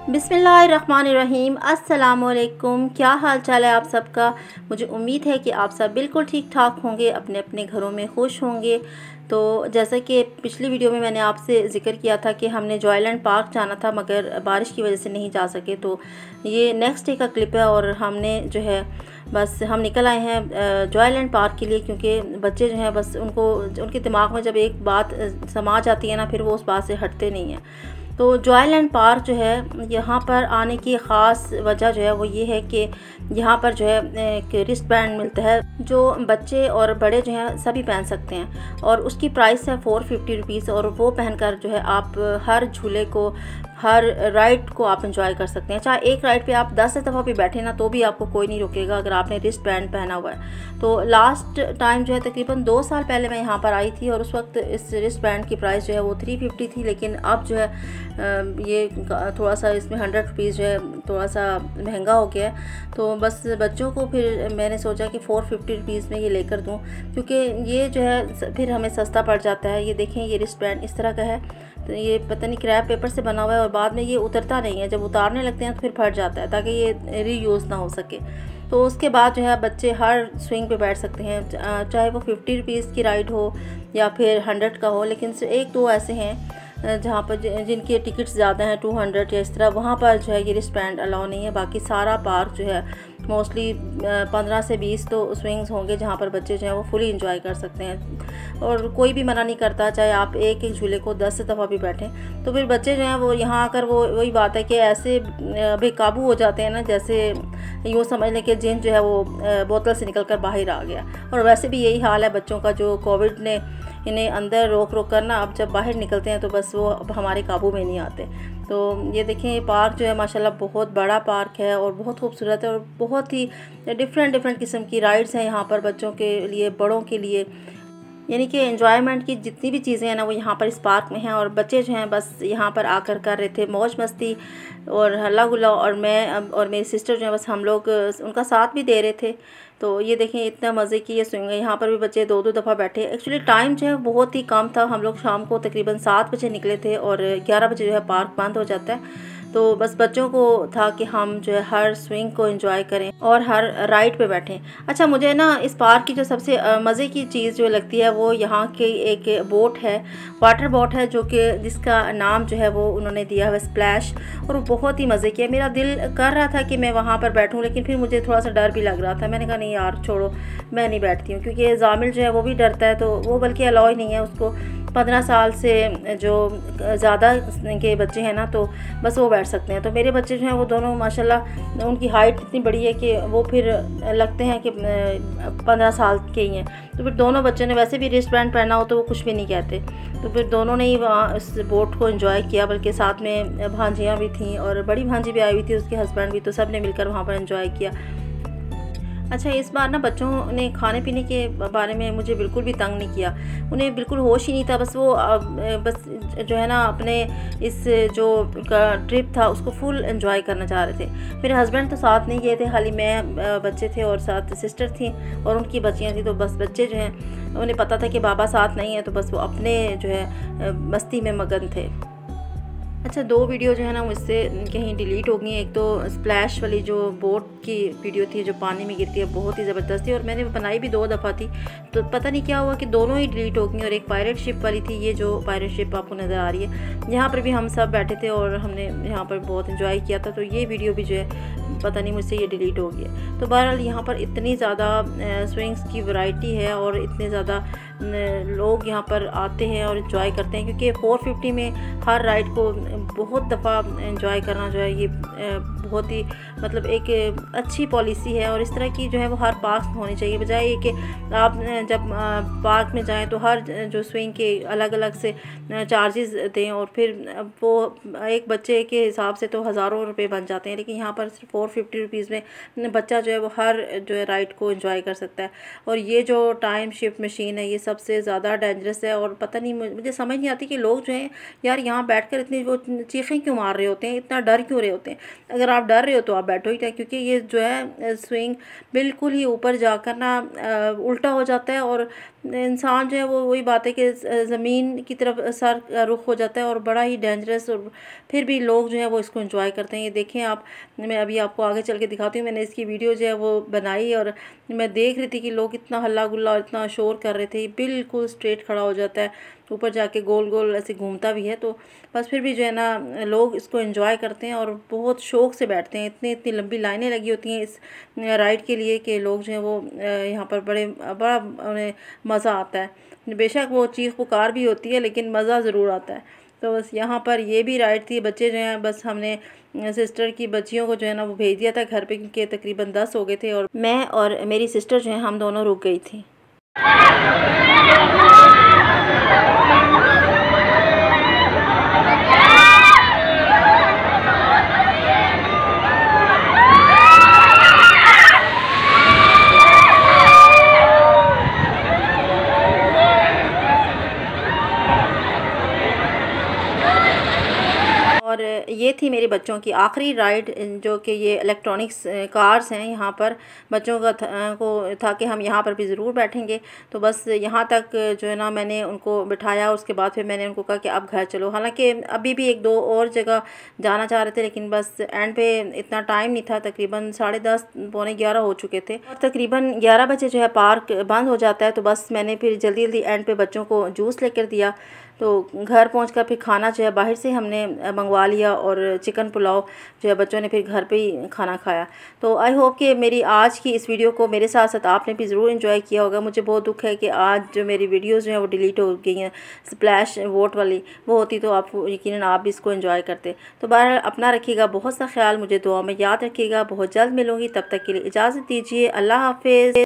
बिस्मिल्लाहिर्रहमानिर्रहीम। अस्सलामुअलैकुम। क्या हाल चाल है आप सबका। मुझे उम्मीद है कि आप सब बिल्कुल ठीक ठाक होंगे, अपने अपने घरों में खुश होंगे। तो जैसा कि पिछली वीडियो में मैंने आपसे ज़िक्र किया था कि हमने जॉयलैंड पार्क जाना था, मगर बारिश की वजह से नहीं जा सके। तो ये नेक्स्ट डे का क्लिप है और हमने जो है बस हम निकल आए हैं जॉयलैंड पार्क के लिए, क्योंकि बच्चे जो हैं बस उनके दिमाग में जब एक बात समा जाती है ना, फिर वो उस बात से हटते नहीं हैं। तो जॉयलैंड पार्क जो है, यहाँ पर आने की ख़ास वजह जो है वो ये है कि यहाँ पर जो है एक रिस्ट बैंड मिलता है जो बच्चे और बड़े जो हैं सभी पहन सकते हैं, और उसकी प्राइस है 450 रुपीज़। और वो पहनकर जो है आप हर झूले को, हर राइड को आप इंजॉय कर सकते हैं। चाहे एक राइड पे आप 10 दफ़ा भी बैठे ना, तो भी आपको कोई नहीं रोकेगा अगर आपने रिस्ट बैंड पहना हुआ है। तो लास्ट टाइम जो है तकरीबन 2 साल पहले मैं यहाँ पर आई थी, और उस वक्त इस रिस्ट बैंड की प्राइस जो है वो 350 थी। लेकिन अब जो है ये थोड़ा सा इसमें 100 रुपीज़ जो है थोड़ा सा महंगा हो गया है। तो बस बच्चों को फिर मैंने सोचा कि 450 रुपीज़ में ये लेकर दूँ, क्योंकि ये जो है फिर हमें सस्ता पड़ जाता है। ये देखें, ये रिस्ट बैंड इस तरह का है। तो ये पता नहीं क्रैप पेपर से बना हुआ है, और बाद में ये उतरता नहीं है। जब उतारने लगते हैं तो फिर फट जाता है, ताकि ये रीयूज़ ना हो सके। तो उसके बाद जो है बच्चे हर स्विंग पे बैठ सकते हैं, चाहे वो 50 रुपीज़ की राइड हो या फिर 100 का हो। लेकिन एक दो ऐसे हैं जहाँ पर जिनके टिकट्स ज़्यादा हैं, 200 या इस तरह, वहाँ पर जो है ये रिस्ट बैंड अलाउ नहीं है। बाकी सारा पार्क जो है मोस्टली 15 से 20 तो स्विंग्स होंगे जहाँ पर बच्चे जो हैं वो फुली इंजॉय कर सकते हैं, और कोई भी मना नहीं करता, चाहे आप एक एक झूले को 10 दफ़ा भी बैठें। तो फिर बच्चे जो हैं वो यहाँ आकर वो वही बात है कि ऐसे बेकाबू हो जाते हैं ना, जैसे यूँ समझ लें कि जिन जो है वो बोतल से निकल कर बाहर आ गया। और वैसे भी यही हाल है बच्चों का, जो कोविड ने इन्हें अंदर रोक रोक कर ना, अब जब बाहर निकलते हैं तो बस वो अब हमारे काबू में नहीं आते। तो ये देखें, ये पार्क जो है माशाल्लाह बहुत बड़ा पार्क है और बहुत खूबसूरत है, और बहुत ही डिफरेंट किस्म की राइड्स हैं यहाँ पर बच्चों के लिए, बड़ों के लिए। यानी कि एंजॉयमेंट की जितनी भी चीज़ें हैं ना, वो यहाँ पर इस पार्क में हैं। और बच्चे जो हैं बस यहाँ पर आकर कर रहे थे मौज मस्ती और हल्ला गुल्ला, और मैं और मेरी सिस्टर जो है बस हम लोग उनका साथ भी दे रहे थे। तो ये देखें, इतना मज़े की ये स्विंग है। यहाँ पर भी बच्चे 2-2 दफ़ा बैठे। एक्चुअली टाइम जो है बहुत ही कम था। हम लोग शाम को तकरीबन 7 बजे निकले थे, और 11 बजे जो है पार्क बंद हो जाता है। तो बस बच्चों को था कि हम जो है हर स्विंग को एंजॉय करें और हर राइड पे बैठें। अच्छा, मुझे ना इस पार्क की जो सबसे मज़े की चीज़ जो लगती है, वो यहाँ की एक बोट है, वाटर बोट है, जो कि जिसका नाम जो है वो उन्होंने दिया है स्प्लैश। और वो बहुत ही मज़े की है। मेरा दिल कर रहा था कि मैं वहाँ पर बैठूँ, लेकिन फिर मुझे थोड़ा सा डर भी लग रहा था। मैंने कहा नहीं यार छोड़ो, मैं नहीं बैठती हूँ, क्योंकि जामिल जो है वो भी डरता है। तो वो बल्कि अलाउ ही नहीं है उसको। 15 साल से जो ज़्यादा के बच्चे हैं ना, तो बस वो बैठ सकते हैं। तो मेरे बच्चे जो हैं वो दोनों माशाल्लाह, उनकी हाइट इतनी बड़ी है कि वो फिर लगते हैं कि 15 साल के ही हैं। तो फिर दोनों बच्चों ने, वैसे भी रिस्ट बैंड पहना हो तो वो कुछ भी नहीं कहते। तो फिर दोनों ने ही वहाँ इस बोट को एंजॉय किया, बल्कि साथ में भांजियाँ भी थीं और बड़ी भांजी भी आई हुई थी, उसके हस्बैंड भी। तो सब ने मिलकर वहाँ पर एंजॉय किया। अच्छा, इस बार ना बच्चों ने खाने पीने के बारे में मुझे बिल्कुल भी तंग नहीं किया। उन्हें बिल्कुल होश ही नहीं था। बस वो बस जो है ना अपने इस जो ट्रिप था उसको फुल एंजॉय करना चाह रहे थे। मेरे हस्बैंड तो साथ नहीं गए थे, खाली मैं, बच्चे थे और साथ सिस्टर थी और उनकी बच्चियाँ थी। तो बस बच्चे जो हैं उन्हें पता था कि बाबा साथ नहीं है, तो बस वो अपने जो है मस्ती में मगन थे। अच्छा, 2 वीडियो जो है ना मुझसे कहीं डिलीट हो गई। एक तो स्प्लैश वाली जो बोट की वीडियो थी, जो पानी में गिरती है, बहुत ही ज़बरदस्त थी, और मैंने बनाई भी 2 दफ़ा थी। तो पता नहीं क्या हुआ कि दोनों ही डिलीट हो गई। और एक पायरेट शिप वाली थी, ये जो पायरेट शिप आपको नज़र आ रही है, यहाँ पर भी हम सब बैठे थे और हमने यहाँ पर बहुत इंजॉय किया था। तो ये वीडियो भी जो है पता नहीं मुझसे ये डिलीट हो गई है। तो बहरहाल यहाँ पर इतनी ज़्यादा स्विंग्स की वैरायटी है, और इतने ज़्यादा लोग यहाँ पर आते हैं और इन्जॉय करते हैं, क्योंकि 450 में हर राइड को बहुत दफ़ा एंजॉय करना जो है ये बहुत ही मतलब एक अच्छी पॉलिसी है। और इस तरह की जो है वो हर पार्क में होनी चाहिए, बजाय ये कि आप जब पार्क में जाएं तो हर जो स्विंग के अलग अलग से चार्जेस दें, और फिर वो एक बच्चे के हिसाब से तो हज़ारों रुपए बन जाते हैं। लेकिन यहाँ पर सिर्फ 450 रुपीज़ में बच्चा जो है वो हर जो है राइड को एंजॉय कर सकता है। और ये जो टाइम शिफ्ट मशीन है, ये सबसे ज़्यादा डेंजरस है। और पता नहीं, मुझे समझ नहीं आती कि लोग जो हैं यार यहाँ बैठकर इतनी वो चीखें क्यों मार रहे होते हैं, इतना डर क्यों रहे होते हैं। अगर आप डर रहे हो तो आप बैठो ही नहीं, क्योंकि ये जो है स्विंग बिल्कुल ही ऊपर जाकर ना उल्टा हो जाता है और इंसान जो है वो वही बात है कि ज़मीन की तरफ सर रुख हो जाता है और बड़ा ही डेंजरस। और फिर भी लोग जो है वो इसको एंजॉय करते हैं। ये देखें आप, मैं अभी आपको आगे चल के दिखाती हूँ। मैंने इसकी वीडियो जो है वो बनाई और मैं देख रही थी कि लोग इतना हल्ला गुल्ला और इतना शोर कर रहे थे। बिल्कुल स्ट्रेट खड़ा हो जाता है, ऊपर जाके गोल गोल ऐसे घूमता भी है। तो बस फिर भी जो है ना लोग इसको एंजॉय करते हैं और बहुत शौक़ से बैठते हैं। इतनी इतनी लंबी लाइनें लगी होती हैं इस राइड के लिए कि लोग जो हैं वो यहाँ पर बड़ा उन्हें मज़ा आता है। बेशक वो चीख पुकार भी होती है लेकिन मज़ा ज़रूर आता है। तो बस यहाँ पर ये भी राइड थी। बच्चे जो हैं, बस हमने सिस्टर की बच्चियों को जो है ना वो भेज दिया था घर पे, क्योंकि तकरीबन 10 हो गए थे और मैं और मेरी सिस्टर जो है हम दोनों रुक गई थी। और ये थी मेरे बच्चों की आखिरी राइड, जो कि ये इलेक्ट्रॉनिक्स कार्स हैं। यहाँ पर बच्चों का को था कि हम यहाँ पर भी ज़रूर बैठेंगे। तो बस यहाँ तक जो है ना मैंने उनको बिठाया। उसके बाद फिर मैंने उनको कहा कि अब घर चलो। हालांकि अभी भी 1-2 और जगह जाना चाह रहे थे, लेकिन बस एंड पे इतना टाइम नहीं था। तकरीबन 10:30 पौने 11 हो चुके थे और तकरीबन 11 बजे जो है पार्क बंद हो जाता है। तो बस मैंने फिर जल्दी जल्दी एंड पे बच्चों को जूस लेकर दिया। तो घर पहुंचकर फिर खाना जो है बाहर से हमने मंगवा लिया और चिकन पुलाव जो है बच्चों ने फिर घर पे ही खाना खाया। तो आई होप कि मेरी आज की इस वीडियो को मेरे साथ साथ आपने भी ज़रूर एंजॉय किया होगा। मुझे बहुत दुख है कि आज जो मेरी वीडियोस जो है वो डिलीट हो गई हैं, स्प्लैश वोट वाली। वो होती तो आप यकीनन आप भी इसको एंजॉय करते। तो बहरहाल अपना रखिएगा बहुत सा ख्याल, मुझे दुआ में याद रखिएगा। बहुत जल्द मिलूँगी, तब तक के लिए इजाज़त दीजिए। अल्लाह हाफिज़।